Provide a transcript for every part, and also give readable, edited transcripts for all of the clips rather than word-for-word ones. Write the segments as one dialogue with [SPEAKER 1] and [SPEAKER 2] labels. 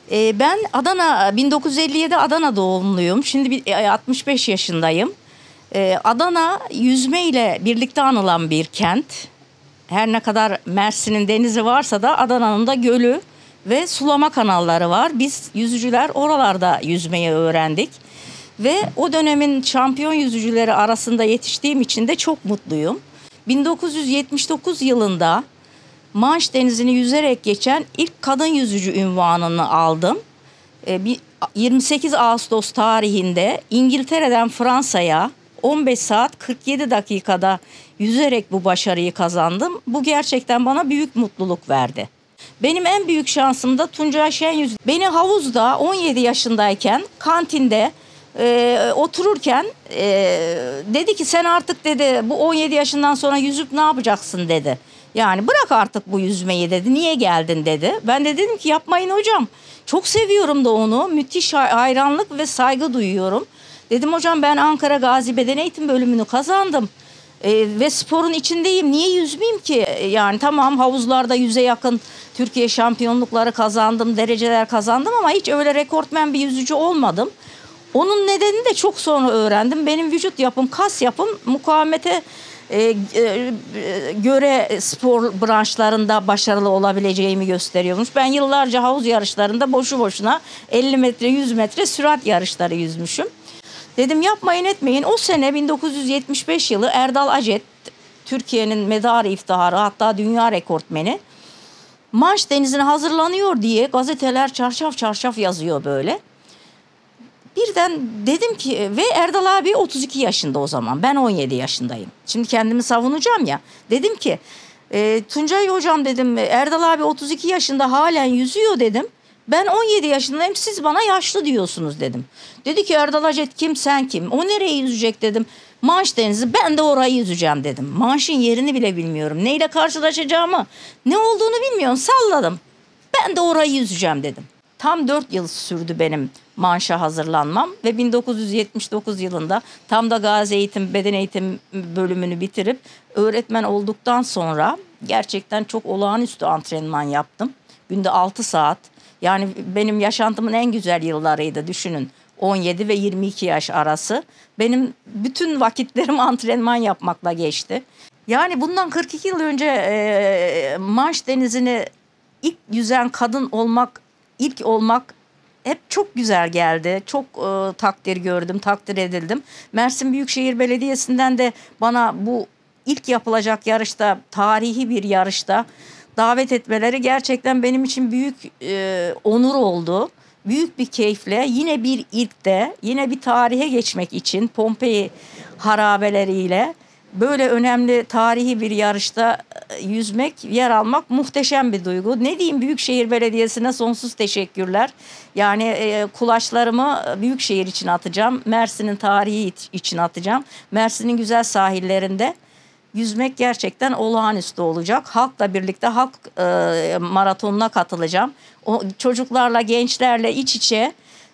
[SPEAKER 1] Ben 1957 Adana doğumluyum. Şimdi 65 yaşındayım. Adana yüzmeyle birlikte anılan bir kent. Her ne kadar Mersin'in denizi varsa da Adana'nın da gölü ve sulama kanalları var. Biz yüzücüler oralarda yüzmeyi öğrendik. Ve o dönemin şampiyon yüzücüleri arasında yetiştiğim için de çok mutluyum. 1979 yılında Manş Denizi'ni yüzerek geçen ilk kadın yüzücü unvanını aldım. 28 Ağustos tarihinde İngiltere'den Fransa'ya 15 saat 47 dakikada yüzerek bu başarıyı kazandım. Bu gerçekten bana büyük mutluluk verdi. Benim en büyük şansım da Tuncay Şenyüz. Beni havuzda 17 yaşındayken kantinde otururken dedi ki sen artık dedi bu 17 yaşından sonra yüzüp ne yapacaksın dedi. Yani bırak artık bu yüzmeyi dedi. Niye geldin dedi. Ben de dedim ki yapmayın hocam. Çok seviyorum da onu. Müthiş hayranlık ve saygı duyuyorum. Dedim hocam ben Ankara Gazi Beden Eğitim bölümünü kazandım. Ve sporun içindeyim. Niye yüzmeyeyim ki? Yani tamam havuzlarda 100'e yakın Türkiye şampiyonlukları kazandım, dereceler kazandım ama hiç öyle rekortmen bir yüzücü olmadım. Onun nedenini de çok sonra öğrendim. Benim vücut yapım, kas yapım mukavemete göre spor branşlarında başarılı olabileceğimi gösteriyormuş. Ben yıllarca havuz yarışlarında boşu boşuna 50 metre, 100 metre sürat yarışları yüzmüşüm. Dedim yapmayın etmeyin. O sene 1975 yılı Erdal Acet, Türkiye'nin medarı iftiharı hatta dünya rekortmeni, Manş Denizi'ne hazırlanıyor diye gazeteler çarşaf çarşaf yazıyor böyle. Birden dedim ki ve Erdal abi 32 yaşında o zaman. Ben 17 yaşındayım. Şimdi kendimi savunacağım ya. Dedim ki Tuncay hocam dedim Erdal abi 32 yaşında halen yüzüyor dedim. Ben 17 yaşındayım siz bana yaşlı diyorsunuz dedim. Dedi ki Erdal Acet kim sen kim? O nereye yüzecek dedim. Manş Denizi ben de orayı yüzeceğim dedim. Manş'ın yerini bile bilmiyorum. Neyle karşılaşacağımı ne olduğunu bilmiyorum salladım. Ben de orayı yüzeceğim dedim. Tam 4 yıl sürdü benim Manş'a hazırlanmam ve 1979 yılında tam da Gazi Eğitim Beden Eğitim bölümünü bitirip öğretmen olduktan sonra gerçekten çok olağanüstü antrenman yaptım. Günde 6 saat. Yani benim yaşantımın en güzel yıllarıydı düşünün. 17 ve 22 yaş arası. Benim bütün vakitlerim antrenman yapmakla geçti. Yani bundan 42 yıl önce Manş Denizi'ni ilk yüzen kadın olmak, ilk olmak hep çok güzel geldi. Çok takdir gördüm, takdir edildim. Mersin Büyükşehir Belediyesi'nden de bana bu ilk yapılacak yarışta, tarihi bir yarışta davet etmeleri gerçekten benim için büyük onur oldu. Büyük bir keyifle yine bir ilkte, yine bir tarihe geçmek için Pompei harabeleriyle böyle önemli tarihi bir yarışta yüzmek, yer almak muhteşem bir duygu. Ne diyeyim Büyükşehir Belediyesi'ne sonsuz teşekkürler. Yani kulaçlarımı Büyükşehir için atacağım. Mersin'in tarihi için atacağım. Mersin'in güzel sahillerinde yüzmek gerçekten olağanüstü olacak. Halkla birlikte halk maratonuna katılacağım. O çocuklarla, gençlerle iç içe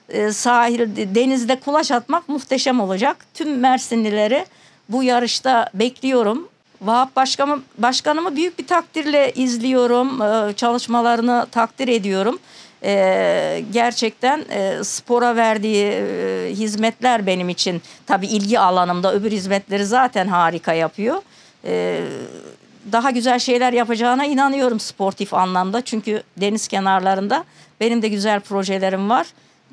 [SPEAKER 1] denizde kulaç atmak muhteşem olacak. Tüm Mersinlileri bu yarışta bekliyorum. Vahap Başkanımı büyük bir takdirle izliyorum. Çalışmalarını takdir ediyorum. Gerçekten spora verdiği hizmetler benim için tabii ilgi alanımda. Öbür hizmetleri zaten harika yapıyor. Daha güzel şeyler yapacağına inanıyorum sportif anlamda. Çünkü deniz kenarlarında benim de güzel projelerim var.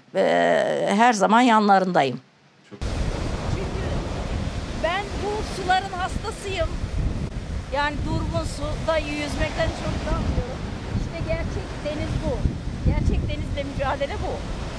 [SPEAKER 1] Her zaman yanlarındayım. Ben bu suların hastasıyım. Yani durgun suda yüzmekten çok anlıyorum. İşte gerçek deniz bu. Gerçek denizle mücadele bu.